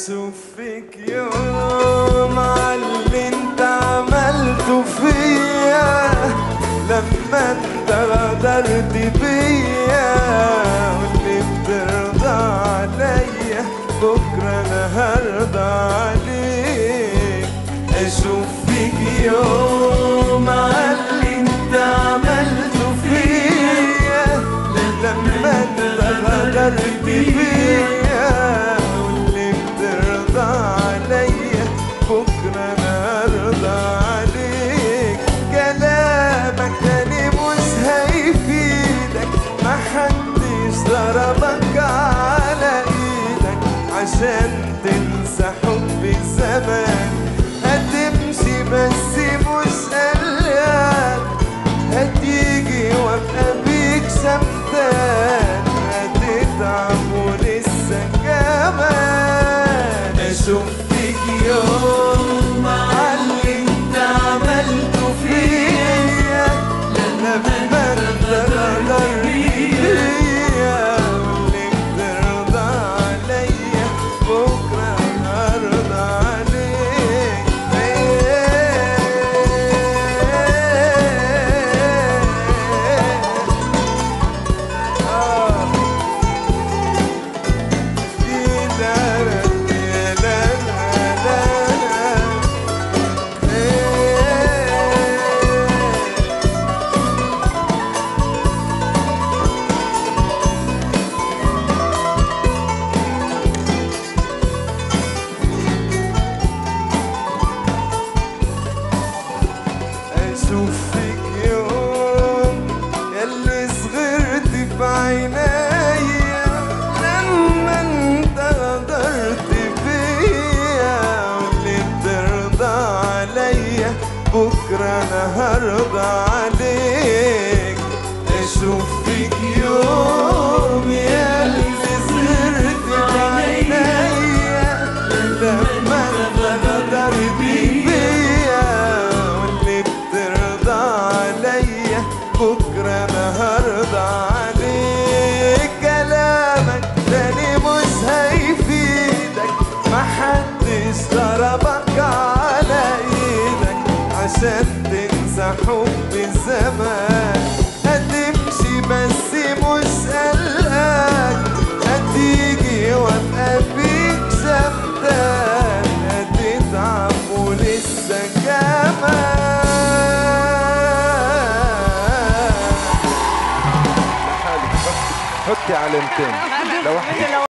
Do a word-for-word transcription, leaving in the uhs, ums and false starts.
اشوف فيك يوم عاللي انت عملته فيا لما انت غدرت بيا واللي بترضى عليا بكره انا هرضى عليك. اشوف فيك يوم عاللي انت عملته فيا لما انت غدرت بيا واللي بترضى عليا بكره انا هرضى عليك. كلامك تاني مش هيفيدك محدش ضربك على ايدك عشان تنسى حب الزمان. هتمشي بس مش قلقان هتيجي وابقى بيك شمتان هتتعب ولسه كمان. اشوف فيك يوم عاللي انت عملته فيا لما انت غدرت بيا واللي بترضى عليا بكره هرضى عليك. اشوف فيك يوم ياللي صغرت في عينيا لما انت غدرت بيا واللي بترضى عليا بكره انا هرضى عليك. اشوف فيك يوم ياللي صغرت في عينيا لما انت غدرت بيا بكره انا هرضى عليك. كلامك تاني مش هيفيدك محدش ضربك على ايدك عشان تنسى حب الزمان. هتمشي بس مش قلقان هتيجي وابقى بيك شمتان هتتعب ولسه كمان. حطي علامتين لو واحد